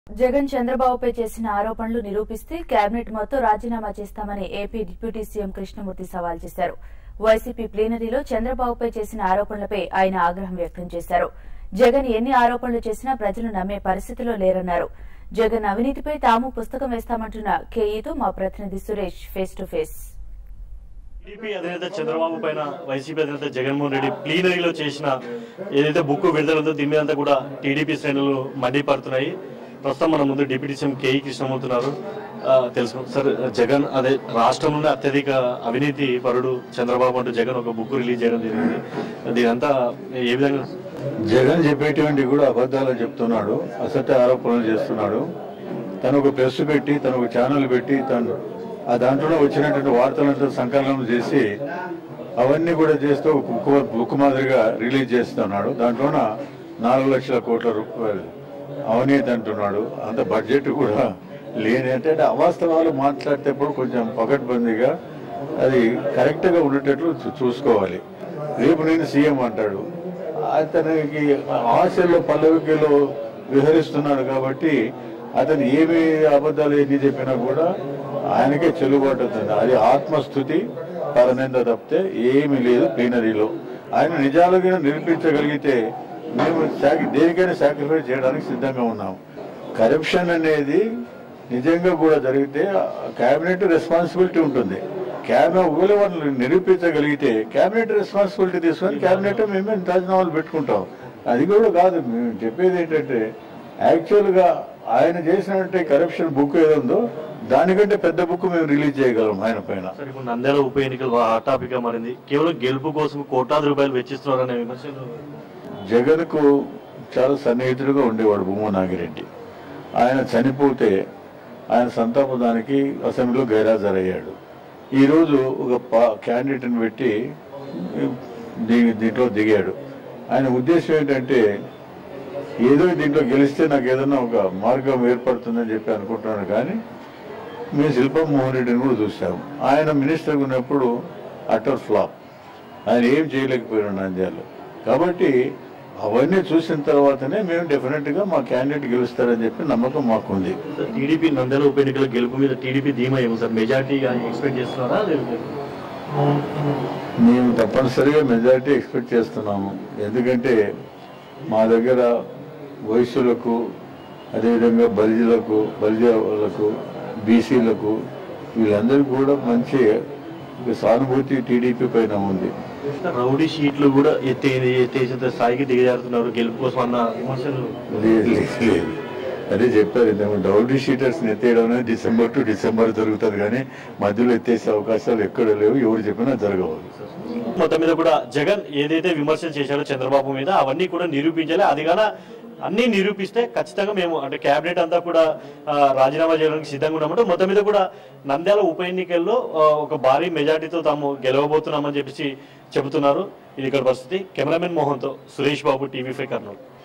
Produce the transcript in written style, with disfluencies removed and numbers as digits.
జగన్ చంద్రబాబుపై చేసిన ఆరోపణలు నిరూపిస్తే కేబినెట్ మొత్తం రాజీనామా చేస్తామని ఏపీ డిప్యూటీ సీఎం కృష్ణమూర్తి సవాల్ చేశారు. వైసీపీ ప్లీనరీలో చంద్రబాబుపై చేసిన ఆరోపణలపై ఆయన ఆగ్రహం వ్యక్తం చేశారు. జగన్ ఎన్ని ఆరోపణలు చేసినా ప్రజలు నమ్మే పరిస్థితిలో లేరన్నారు. జగన్ అవినీతిపై తాము పుస్తకం వేస్తామంటున్న కేఈతో మా ప్రతినిధి Suresh face to face. TDP అధినేత చంద్రబాబు పైన వైసీపీ అధినేత జగన్మోహన్ రెడ్డి ప్లీనరీలో చేసిన ఏదైతే బుక్ విడుదలంతో దీని మీద కూడా టీడీపీ శ్రేణులు మండిపడుతున్నాయి. ప్రస్తుతం మన ముందు డిప్యూటీ సీఎం కేఈ కృష్ణమూర్తి ఉన్నారు. తెలుసుకో సార్, జగన్ అదే రాష్ట్రంలోనే అత్యధిక అవినీతి పరుడు చంద్రబాబు అంటూ జగన్ ఒక బుక్ రిలీజ్ చేయడం జరిగింది. దీనంతా ఏ విధంగా జగన్ చెప్పేటువంటి కూడా అబద్ధాలు చెప్తున్నాడు, అసత్య ఆరోపణలు చేస్తున్నాడు. తను ఒక ప్రెస్ పెట్టి, తను ఒక ఛానల్ పెట్టి, తను ఆ దాంట్లో వచ్చినటువంటి వార్తలంతా సంకలనం చేసి అవన్నీ కూడా చేస్తూ బుక్ మాదిరిగా రిలీజ్ చేస్తున్నాడు. దాంట్లోన 4 లక్షల కోట్ల రూపాయలు అవినీతి అంటున్నాడు. అంత బడ్జెట్ కూడా లేని అంటే అవాస్తవాలు మాట్లాడేటప్పుడు కొంచెం పకడ్బందీగా అది కరెక్ట్గా ఉండేటట్లు చూసుకోవాలి. రేపు నేను సీఎం అంటాడు, అతనికి ఆశల్లో పల్లవికలో విహరిస్తున్నాడు కాబట్టి అతను ఏమి అబద్ధాలు ఎన్ని చెప్పినా కూడా ఆయనకే చెల్లుబాటు అవుతుంది. అది ఆత్మస్థుతి పరనింద తప్పితే ఏమీ లేదు ప్లీనరీలో. ఆయన నిజాలుగా నిరూపించగలిగితే మేము దేనికైనా సాక్రిఫైస్ చేయడానికి సిద్ధంగా ఉన్నాం. కరప్షన్ అనేది నిజంగా కూడా జరిగితే కేబినెట్ రెస్పాన్సిబిలిటీ ఉంటుంది. ఒకవేళ వాళ్ళు నిరూపించగలిగితే కేబినెట్ రెస్పాన్సిబిలిటీ తీసుకొని కేబినెట్ మేమే రాజీనామాలు పెట్టుకుంటాం. అది కూడా కాదు. మేము చెప్పేది ఏంటంటే యాక్చువల్గా ఆయన చేసినట్టే కరప్షన్ బుక్ ఏదో దానికంటే పెద్ద బుక్ మేము రిలీజ్ చేయగలం ఆయన పైన. నంద్యాల ఉప ఎన్నికలు హాట్ టాపిక్ గా మారింది. కేవలం గెలుపు కోసం కోట్లాది రూపాయలు వెచ్చిస్తున్నారనే విమర్శలు. జగన్ కు చాలా సన్నిహితుడిగా ఉండేవాడు భూమా నాగిరెడ్డి. ఆయన చనిపోతే ఆయన సంతాపదానికి అసెంబ్లీలో గైరాజరయ్యాడు. ఈరోజు ఒక క్యాండిడేట్ని పెట్టి దీంట్లో దిగాడు. ఆయన ఉద్దేశం ఏంటంటే ఏదో దీంట్లో గెలిస్తే నాకు ఏదైనా ఒక మార్గం ఏర్పడుతుందని చెప్పి అనుకుంటున్నాను. కానీ మేము శిల్పం మోహన్ రెడ్డిని కూడా చూసాము. ఆయన మినిస్టర్గా ఉన్నప్పుడు అటర్ ఫ్లాప్, ఆయన ఏం చేయలేకపోయినాడు నంద్యాలలో. కాబట్టి అవన్నీ చూసిన తర్వాతనే మేము డెఫినెట్గా మా క్యాండిడేట్ గెలుస్తారని చెప్పి నమ్మకం మాకుంది. టీడీపీ నంద్యాల ఉప ఎన్నికల గెలుపు మీద టీడీపీ ధీమా ఏమో సార్, మెజార్టీగా ఎక్స్పెక్ట్ చేస్తున్నారా? మేము తప్పనిసరిగా మెజారిటీ ఎక్స్పెక్ట్ చేస్తున్నాము. ఎందుకంటే మా దగ్గర వయసులకు, అదేవిధంగా బలిజలకు, బీసీలకు వీళ్ళందరికీ కూడా మంచి సానుభూతి టీడీపీ పైన ఉంది. రౌడీ షీట్లు కూడా ఎత్తేసేంత స్థాయికి దిగజారుతున్నారు గెలుపు కోసం అన్న విమర్శలు. లేదు, అదే చెప్పారు. రౌడీ షీటర్స్ ఎత్తేయడం అనేది డిసెంబర్ టు డిసెంబర్ జరుగుతుంది, కానీ మధ్యలో ఎత్తేసే అవకాశాలు ఎక్కడ లేవు. ఎవరు చెప్పినా జరగవు. మొత్తం మీద కూడా జగన్ ఏదైతే విమర్శలు చేశాడో చంద్రబాబు మీద అవన్నీ కూడా నిరూపించాలి. అది కానీ అన్ని నిరూపిస్తే ఖచ్చితంగా మేము అంటే కేబినెట్ అంతా కూడా రాజీనామా చేయడానికి సిద్ధంగా ఉన్నామంటే మొత్తం మీద కూడా నంద్యాల ఉప ఎన్నికల్లో ఒక భారీ మెజార్టీతో తాము గెలవబోతున్నామని చెప్పేసి చెబుతున్నారు. ఇది ఇక్కడ పరిస్థితి. కెమెరామెన్ మోహన్తో సురేష్ బాబు, TV5 కర్నూలు.